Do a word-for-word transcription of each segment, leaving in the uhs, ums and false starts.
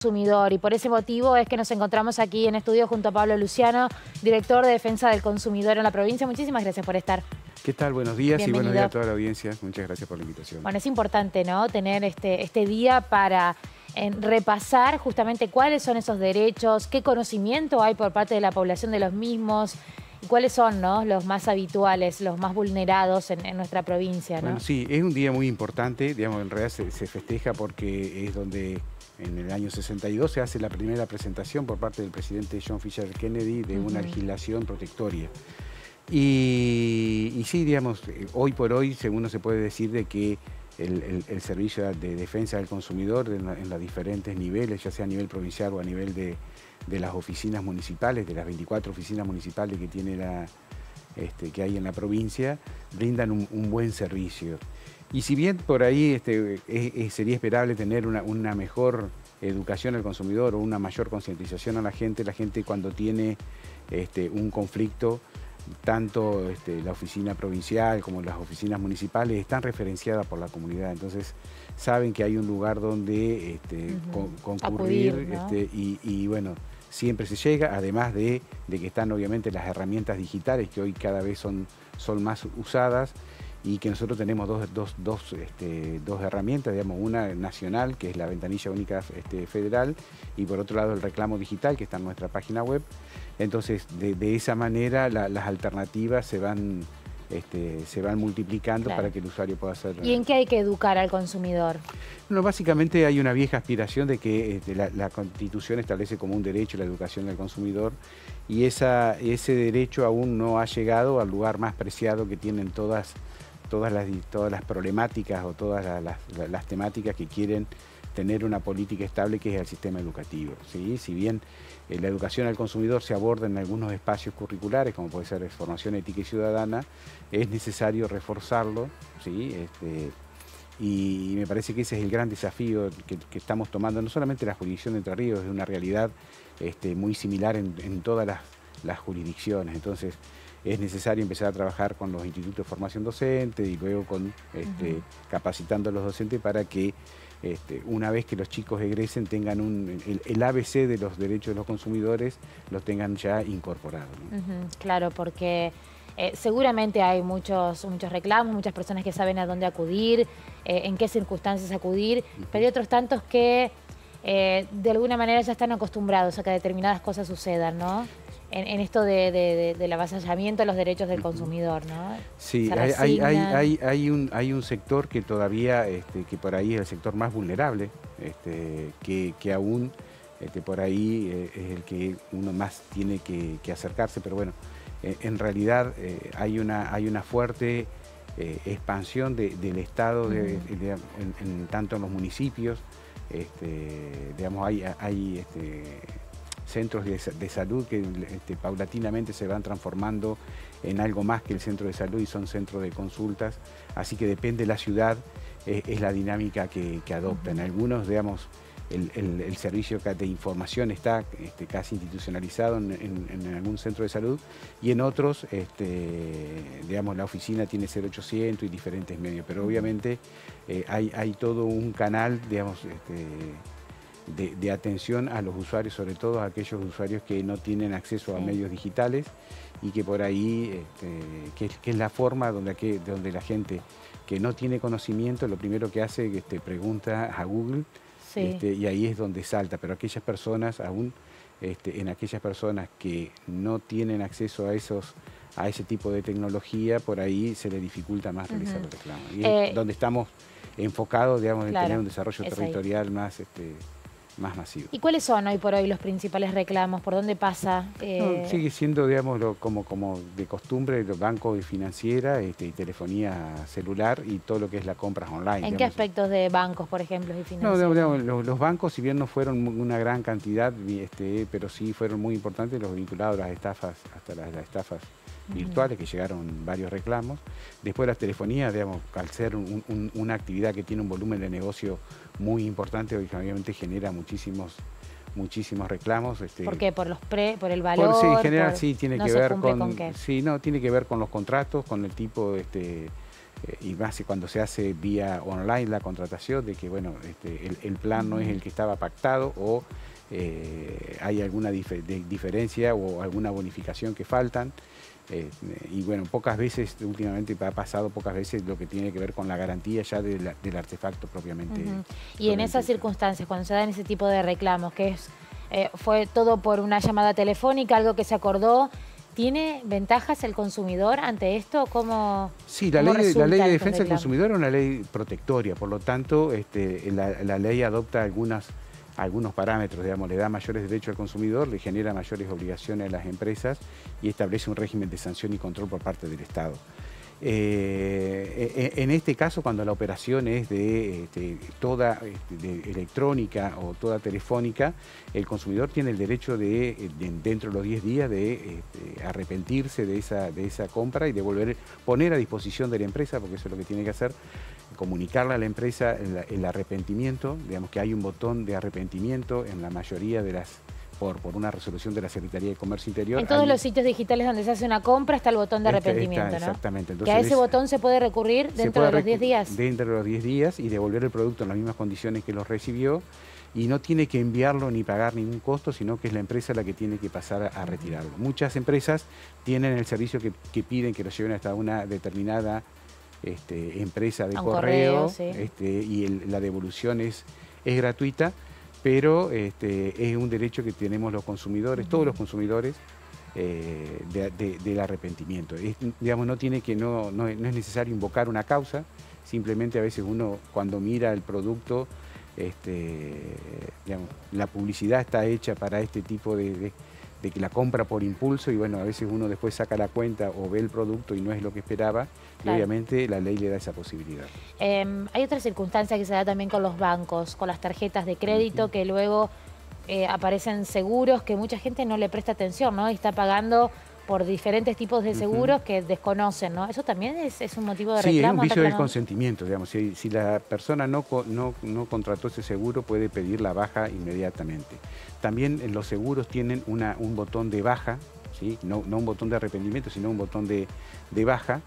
consumidor. Y por ese motivo es que nos encontramos aquí en estudio junto a Pablo Luciano, director de Defensa del Consumidor en la provincia. Muchísimas gracias por estar. ¿Qué tal? Buenos días. Bienvenido. Y buenos días a toda la audiencia. Muchas gracias por la invitación. Bueno, es importante, ¿no?, tener este, este día para eh, repasar justamente cuáles son esos derechos, qué conocimiento hay por parte de la población de los mismos y cuáles son, ¿no?, los más habituales, los más vulnerados en, en nuestra provincia, ¿no? Bueno, sí, es un día muy importante, digamos, en realidad se, se festeja porque es donde en el año sesenta y dos se hace la primera presentación por parte del presidente John Fisher Kennedy de una uh-huh. legislación protectoria. Y, y sí, digamos, hoy por hoy, según no se puede decir de que el, el, el servicio de defensa del consumidor en, en los diferentes niveles, ya sea a nivel provincial o a nivel de, de las oficinas municipales, de las veinticuatro oficinas municipales que, tiene la, este, que hay en la provincia, brindan un, un buen servicio. Y si bien por ahí este, es, es, sería esperable tener una, una mejor educación al consumidor o una mayor concientización a la gente, la gente cuando tiene este, un conflicto, tanto este, la oficina provincial como las oficinas municipales están referenciadas por la comunidad, entonces saben que hay un lugar donde este, uh-huh. con, concurrir. Acudir, ¿no? este, y, y bueno, siempre se llega, además de, de que están obviamente las herramientas digitales que hoy cada vez son, son más usadas y que nosotros tenemos dos, dos, dos, este, dos herramientas, digamos, una nacional que es la ventanilla única este, federal y por otro lado el reclamo digital que está en nuestra página web. Entonces, de, de esa manera la, las alternativas se van, este, se van multiplicando, claro, para que el usuario pueda hacer... ¿Y en qué hay que educar al consumidor? Bueno, básicamente hay una vieja aspiración de que este, la, la Constitución establece como un derecho la educación del consumidor y esa, ese derecho aún no ha llegado al lugar más preciado que tienen todas, todas, las, todas las problemáticas o todas las, las, las temáticas que quieren tener una política estable, que es el sistema educativo, ¿sí? Si bien eh, la educación al consumidor se aborda en algunos espacios curriculares, como puede ser formación ética y ciudadana, es necesario reforzarlo, ¿sí? Este, y me parece que ese es el gran desafío que, que estamos tomando, no solamente la jurisdicción de Entre Ríos, es una realidad este, muy similar en, en todas las, las jurisdicciones, entonces es necesario empezar a trabajar con los institutos de formación docente y luego con este, uh-huh. capacitando a los docentes para que Este, una vez que los chicos egresen tengan un, el, el A B C de los derechos de los consumidores, los tengan ya incorporados, ¿no? Uh-huh, claro, porque eh, seguramente hay muchos, muchos reclamos, muchas personas que saben a dónde acudir, eh, en qué circunstancias acudir, uh-huh. pero hay otros tantos que eh, de alguna manera ya están acostumbrados a que determinadas cosas sucedan, ¿no? En, en esto de, de, de, del avasallamiento de los derechos del consumidor, ¿no? Sí, hay, hay, hay, hay, hay, un, hay un sector que todavía, este, que por ahí es el sector más vulnerable, este, que, que aún este, por ahí eh, es el que uno más tiene que, que acercarse, pero bueno, eh, en realidad eh, hay, una, hay una fuerte eh, expansión de, del Estado, de, de, de, en, en, tanto en los municipios, este, digamos, hay... hay este, centros de, de salud que este, paulatinamente se van transformando en algo más que el centro de salud y son centros de consultas, así que depende de la ciudad, eh, es la dinámica que, que adoptan. Uh-huh. Algunos, digamos, el, el, el servicio de información está este, casi institucionalizado en, en, en algún centro de salud y en otros, este, digamos, la oficina tiene cero ochocientos y diferentes medios, pero obviamente eh, hay, hay todo un canal, digamos, este, De, de atención a los usuarios, sobre todo a aquellos usuarios que no tienen acceso sí. a medios digitales y que por ahí, este, que, que es la forma donde, que, donde la gente que no tiene conocimiento, lo primero que hace es este, pregunta a Google sí. este, y ahí es donde salta, pero aquellas personas, aún este, en aquellas personas que no tienen acceso a esos a ese tipo de tecnología, por ahí se les dificulta más uh-huh. realizar el reclamo. Y eh, es donde estamos enfocados, digamos, claro, en tener un desarrollo territorial ahí. más... Este, más masivo. ¿Y cuáles son hoy por hoy los principales reclamos? ¿Por dónde pasa? Eh... No, sigue siendo, digamos, lo, como, como de costumbre, los bancos y financiera este, y telefonía celular y todo lo que es la compra online. ¿En digamos. qué aspectos de bancos, por ejemplo, y financiera? No, digamos, los, los bancos, si bien no fueron una gran cantidad, este, pero sí fueron muy importantes los vinculados a las estafas, hasta las, las estafas uh-huh. virtuales, que llegaron varios reclamos. Después las telefonías, digamos, al ser un, un, una actividad que tiene un volumen de negocio muy importante, obviamente genera muchísimos muchísimos reclamos. Este, ¿Por qué? ¿Por los pre, por el valor? Por, sí, en general por, sí tiene no que se ver cumple con, con qué. sí, no, tiene que ver con los contratos, con el tipo este, eh, y más cuando se hace vía online la contratación, de que bueno, este, el, el plan no es el que estaba pactado o eh, hay alguna dif de diferencia o alguna bonificación que faltan. Eh, y bueno, pocas veces, últimamente ha pasado pocas veces lo que tiene que ver con la garantía ya de la, del artefacto propiamente. Uh-huh. Y en esas circunstancias, cuando se dan ese tipo de reclamos, que es, eh, fue todo por una llamada telefónica, algo que se acordó, ¿tiene ventajas el consumidor ante esto? ¿Cómo Sí, la, cómo ley, la ley de defensa reclamos? del consumidor es una ley protectoria, por lo tanto este, la, la ley adopta algunas, algunos parámetros, digamos, le da mayores derechos al consumidor, le genera mayores obligaciones a las empresas y establece un régimen de sanción y control por parte del Estado. Eh, en este caso, cuando la operación es de este, toda este, de electrónica o toda telefónica, el consumidor tiene el derecho de, de dentro de los diez días de este, arrepentirse de esa, de esa compra y de volver, poner a disposición de la empresa, porque eso es lo que tiene que hacer, comunicarle a la empresa el, el arrepentimiento, digamos que hay un botón de arrepentimiento en la mayoría de las Por, por una resolución de la Secretaría de Comercio Interior. En todos hay, los sitios digitales donde se hace una compra está el botón de arrepentimiento, está, ¿no? Exactamente. Entonces, que a ese es, botón se puede recurrir dentro puede de los diez días. Dentro de los diez días y devolver el producto en las mismas condiciones que lo recibió y no tiene que enviarlo ni pagar ningún costo, sino que es la empresa la que tiene que pasar a, a retirarlo. Muchas empresas tienen el servicio que, que piden que lo lleven hasta una determinada este, empresa de correo, correo sí. este, y el, la devolución es, es gratuita, pero este, es un derecho que tenemos los consumidores, uh-huh. todos los consumidores, eh, de, de, del arrepentimiento. Es, digamos, no, tiene que, no, no, no es necesario invocar una causa, simplemente a veces uno cuando mira el producto, este, digamos, la publicidad está hecha para este tipo de, de, de que la compra por impulso y bueno, a veces uno después saca la cuenta o ve el producto y no es lo que esperaba. Claro. Y obviamente la ley le da esa posibilidad. Eh, hay otra circunstancia que se da también con los bancos, con las tarjetas de crédito, uh-huh. que luego eh, aparecen seguros que mucha gente no le presta atención, ¿no? Y está pagando por diferentes tipos de seguros uh-huh. que desconocen, ¿no? Eso también es, es un motivo de reclamo. Sí, es un vicio del consentimiento, digamos. Si, si la persona no, no, no contrató ese seguro, puede pedir la baja inmediatamente. También en los seguros tienen una, un botón de baja, ¿sí? No, no un botón de arrepentimiento, sino un botón de, de baja.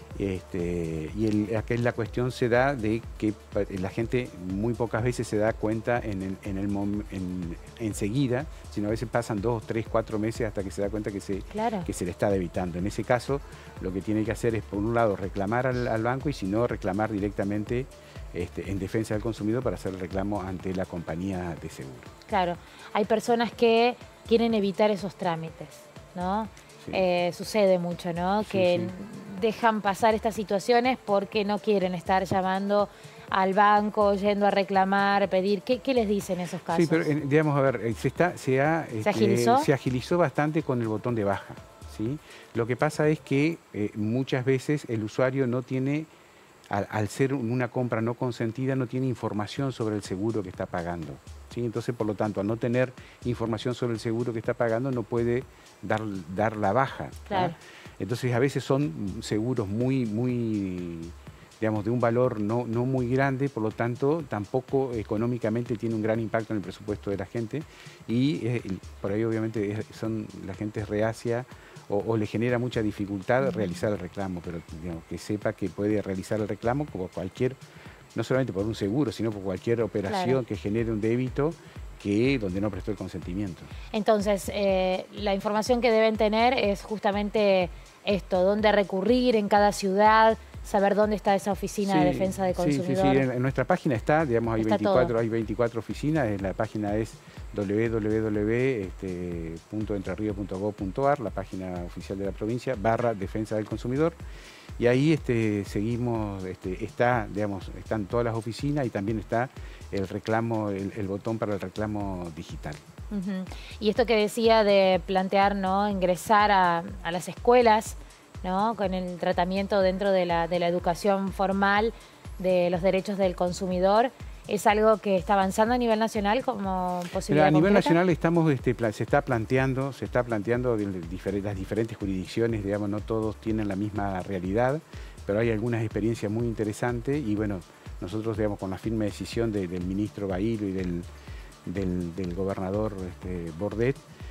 Este, y el, aquí la cuestión se da de que la gente muy pocas veces se da cuenta en el, en el en, enseguida, sino a veces pasan dos, tres, cuatro meses hasta que se da cuenta que se, claro. que se le está debitando. En ese caso, lo que tiene que hacer es, por un lado, reclamar al, al banco y si no, reclamar directamente este, en defensa del consumidor para hacer el reclamo ante la compañía de seguro. Claro, hay personas que quieren evitar esos trámites, ¿no? Sí. Eh, sucede mucho, ¿no? Sí, que sí. dejan pasar estas situaciones porque no quieren estar llamando al banco, yendo a reclamar, pedir. ¿Qué, qué les dicen en esos casos? Sí, pero digamos, a ver, se, está, se, ha, ¿Se, este, agilizó? se agilizó bastante con el botón de baja, ¿sí? Lo que pasa es que eh, muchas veces el usuario no tiene, al, al ser una compra no consentida, no tiene información sobre el seguro que está pagando. ¿Sí? Entonces, por lo tanto, al no tener información sobre el seguro que está pagando, no puede dar, dar la baja. Claro. Entonces, a veces son seguros muy, muy, digamos, de un valor no, no muy grande, por lo tanto, tampoco económicamente tiene un gran impacto en el presupuesto de la gente y eh, por ahí, obviamente, es, son, la gente es reacia o, o le genera mucha dificultad uh-huh. realizar el reclamo, pero digamos, que sepa que puede realizar el reclamo como cualquier, no solamente por un seguro, sino por cualquier operación claro. que genere un débito que donde no prestó el consentimiento. Entonces, eh, la información que deben tener es justamente esto, dónde recurrir en cada ciudad, saber dónde está esa oficina sí, de defensa del consumidor. Sí, sí, sí. En, en nuestra página está, digamos, hay, está veinticuatro, hay veinticuatro oficinas, la página es doble u doble u doble u punto entrerrios punto gob punto ar, la página oficial de la provincia, barra defensa del consumidor. Y ahí este, seguimos, este, está, digamos, están todas las oficinas y también está el reclamo, el, el botón para el reclamo digital. Uh-huh. Y esto que decía de plantear, ¿no?, ingresar a, a las escuelas, ¿no?, con el tratamiento dentro de la, de la educación formal de los derechos del consumidor, ¿es algo que está avanzando a nivel nacional como posibilidad? Pero a nivel concreta? nacional estamos, este, se está planteando, se está planteando de las diferentes jurisdicciones, digamos, no todos tienen la misma realidad, pero hay algunas experiencias muy interesantes y bueno, nosotros, digamos, con la firme decisión de, del ministro Bailo y del, del, del gobernador este, Bordet,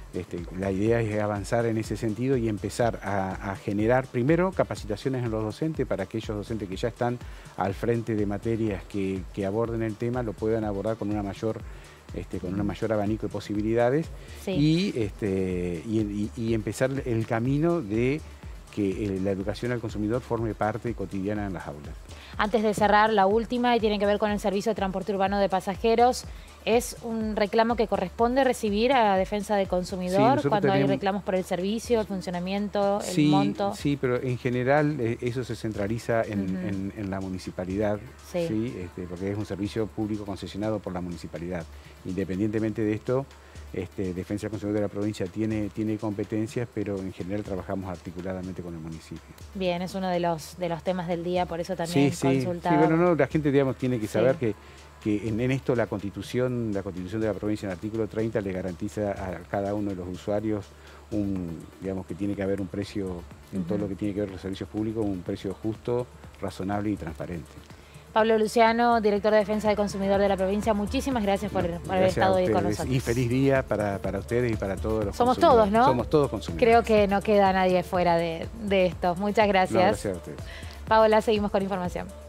Este, la idea es avanzar en ese sentido y empezar a, a generar primero capacitaciones en los docentes para que aquellos docentes que ya están al frente de materias que, que aborden el tema lo puedan abordar con una mayor, este, con una mayor abanico de posibilidades, sí. y, este, y, y, y empezar el camino de que eh, la educación al consumidor forme parte cotidiana en las aulas. Antes de cerrar, la última, y tiene que ver con el servicio de transporte urbano de pasajeros. ¿Es un reclamo que corresponde recibir a Defensa del Consumidor sí, cuando tenemos... hay reclamos por el servicio, el funcionamiento, el sí, monto? Sí, pero en general eh, eso se centraliza en, uh-huh. en, en la municipalidad, sí. ¿sí? Este, porque es un servicio público concesionado por la municipalidad. Independientemente de esto, este, Defensa del Consumidor de la provincia tiene, tiene competencias, pero en general trabajamos articuladamente con el municipio. Bien, es uno de los, de los temas del día, por eso también sí, consultado. Sí, sí, bueno, no, la gente digamos, tiene que saber sí. que que en, en esto la Constitución, la Constitución de la provincia en el artículo treinta le garantiza a cada uno de los usuarios un, digamos que tiene que haber un precio, en uh-huh. todo lo que tiene que ver con los servicios públicos, un precio justo, razonable y transparente. Pablo Luciano, director de Defensa del Consumidor de la provincia, muchísimas gracias por, por haber estado hoy con nosotros. Y feliz día para, para ustedes y para todos los Somos todos, ¿no? Somos todos consumidores. Creo que no queda nadie fuera de, de esto. Muchas gracias. No, gracias a ustedes. Paola, seguimos con información.